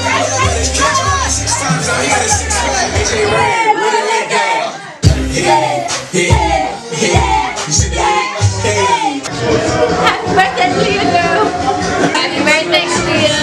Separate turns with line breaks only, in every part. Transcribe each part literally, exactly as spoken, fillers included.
Happy birthday, Leah girl! Happy birthday, Leah!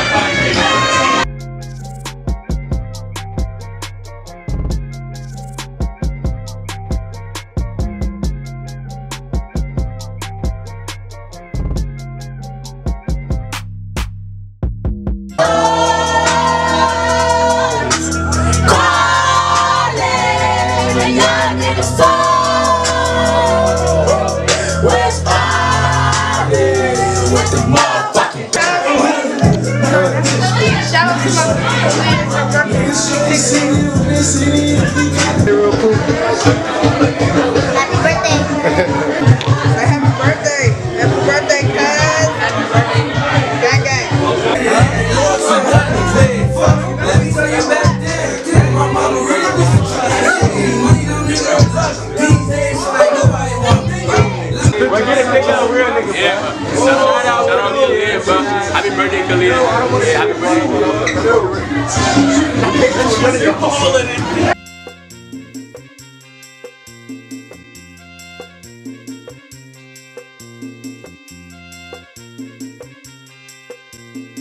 Shout out to my real cool. Happy birthday.
Say happy birthday. Happy birthday, cuz. Happy birthday. Gang gang. Let me tell you back then. My mama really was a child. Money don't need no love. These days, like nobody want me. We're getting picked up real nigga, bro. Yeah, shout out to Khalid, bro. Happy birthday, Khalid. Yeah, happy birthday.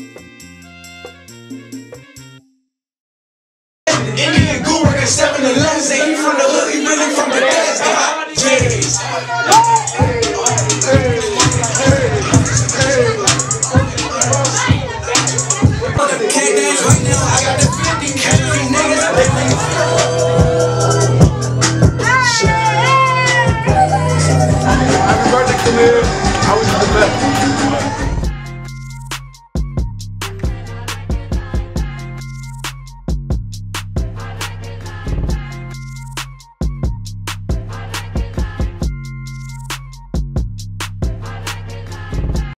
Indian guru at seven eleven.